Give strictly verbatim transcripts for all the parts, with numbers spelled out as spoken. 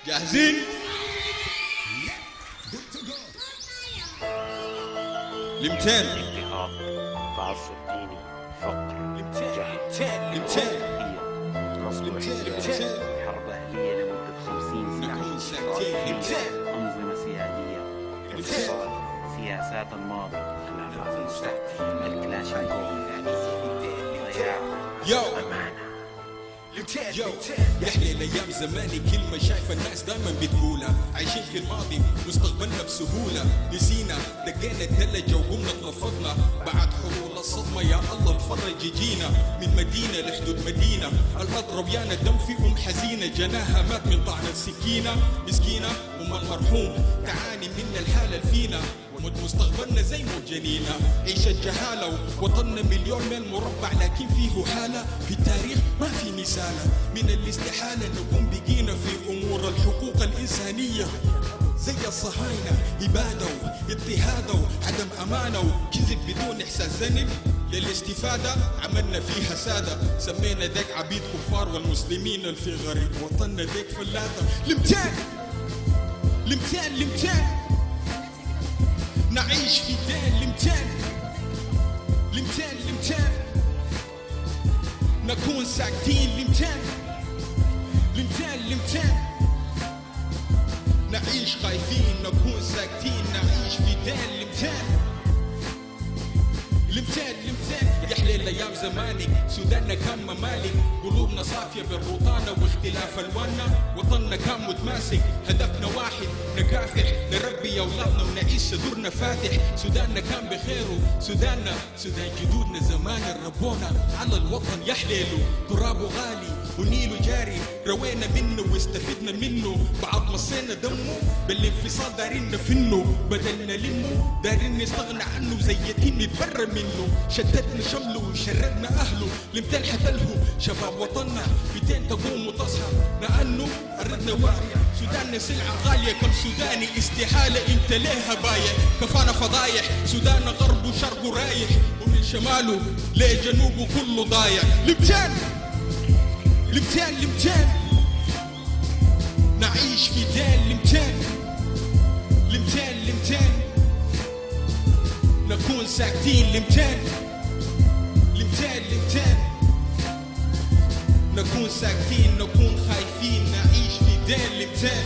جاهزين؟ لمتين اضطهاد، تعصب ديني، فقر، جهل، لمتين نصب لمتين حرب أهلية لمدة خمسين نكون سنة، ساكتين. أنظمة سيادية، اقتصاد، سياسات الماضي، خلافات المستقبل، الكلاشينكوف، ضياع، يو أمانة. يو يحلى الايام زماني، كلمه شايفه الناس دايما بتقولها، عايشين في الماضي مستقبلنا بسهوله، نسينا دقينا الدلجه وقمنا اتنفضنا، بعد حلول الصدمه يا الله نفرج يجينا، من مدينه لحدود مدينه، الارض رويانه دم فيهم حزينه، جناها مات من طعن السكينه، مسكينه ام المرحوم تعاني من الحاله اللي فينا، ومد مستقبلنا زي موت جنينه، عيش الجهاله ووطننا مليون ميل مربع، لكن فيه حاله في التاريخ ما في مثال، من الاستحالة نكون بقينا في أمور الحقوق الإنسانية زي الصهاينة، إبادة واضطهاد وعدم أمانة وكذب بدون إحساس ذنب للاستفادة، عملنا فيها سادة، سمينا ديك عبيد كفار، والمسلمين اللي في غريب وطننا ديك فلاتة. لمتين لمتين لمتين نعيش في دين، لمتين لمتين لمتين نكون ساكتين، لمتين لمتين لمتين نعيش خايفين، نكون ساكتين، نعيش في دين، لمتين لمتين لمتين يحلى الايام زماني، سوداننا كان ممالك، قلوبنا صافيه بالروطانه واختلاف الواننا، وطننا كان متماسك، هدفنا واحد نكافح، نربي اولادنا ونعيش صدورنا فاتح، سوداننا كان بخير، سوداننا سودان جدودنا زمان ربونا على الوطن يحليله، ترابه غالي ونيله جاري، روينا منه واستفدنا منه، بعد مصينا دمه بالانفصال دارين نفنه، بدلنا لمه دارين نستغنى عنه، زي يتيم نتبرى منه، شتتنا شمله وشردنا اهله، لمتين حتله شباب وطننا بيتين تقوم وتصحى، لانه اردنا واعية، سوداننا سلعة غالية، كم سوداني استحالة انت ليها بايع، كفانا فضايح، سوداننا غرب وشرق ورايح، ومن شماله لجنوبه كله ضايع، لمتين لمتين لمتين نعيش في دين، لمتين لمتين لمتين نكون ساكتين، لمتين لمتين لمتين نكون ساكتين، نكون خايفين، نعيش في دين، لمتين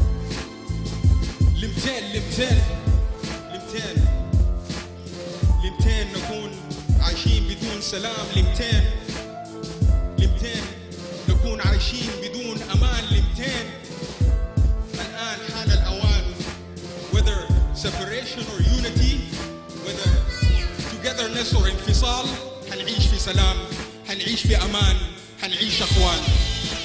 لمتين لمتين لمتين لمتين نكون عايشين بدون سلام، لمتين لمتين نكون عايشين بدون امان، لمتين الان حان الاوان، whether separation or unity, whether togetherness or انفصال، حنعيش في سلام، حنعيش في امان، حنعيش اخوان.